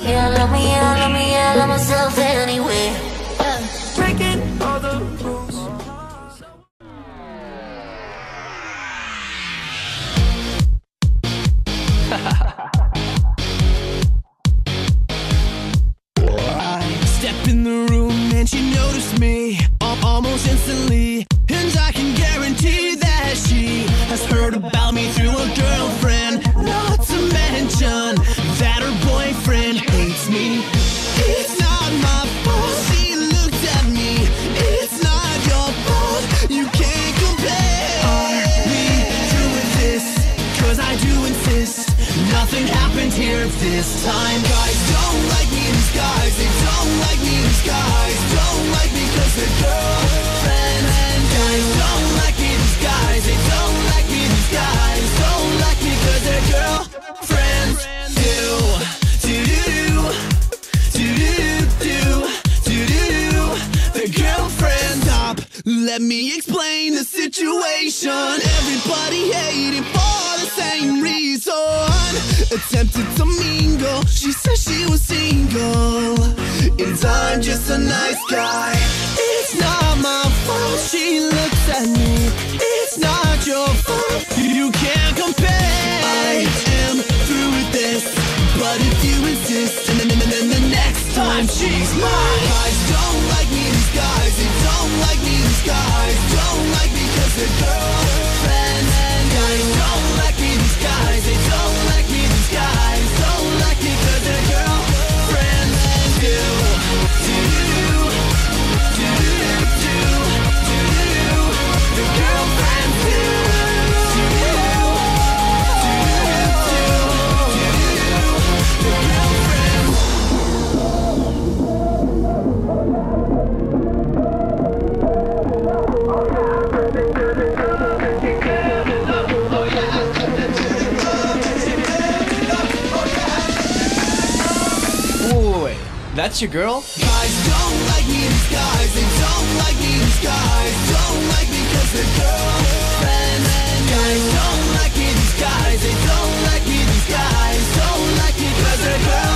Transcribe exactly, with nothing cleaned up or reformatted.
Yeah, I love me, yeah, I love me, yeah, I love myself anyway. Yeah. Breaking all the rules. Step in the room and she noticed me almost instantly, and I can guarantee that she has heard about me through a girlfriend. Not to mention that her boyfriend hates me. It's not my fault she looked at me. It's not your fault. You can't compare. Are we through with this? Cause I do insist nothing happened here this time. Guys don't like me in disguise. They don't like me in disguise. Don't like me cause they're girlfriends. And guys don't like me in disguise. They don't like me in disguise. Don't like me cause they're girlfriends. Do, do, do, do, do, do, do, do. They're girlfriends. Stop, let me explain the situation. Everybody hating for the same reason. Attempted to mingle, she said she was single, and I'm just a nice guy. It's not my fault she looks at me. It's not your fault. You can't compare. I am through with this, but if you insist, then, then, then the next time she's mine. Guys don't like me in disguise. They don't like me in disguise. Don't like me cause they're girlfriends. And guys don't like me in disguise. They don't like me in disguise. Don't like me cause they're girlfriends. And do, do, do, do, do, do, do, the girlfriends do, do, do, do, do, do, the girlfriends. Wait, that's your girl? Guys don't like me in disguise. They don't like me in disguise. Don't like me cause they're girlfriends. And guys don't like me in disguise. They don't like me in disguise. Don't like me cause they're girlfriends.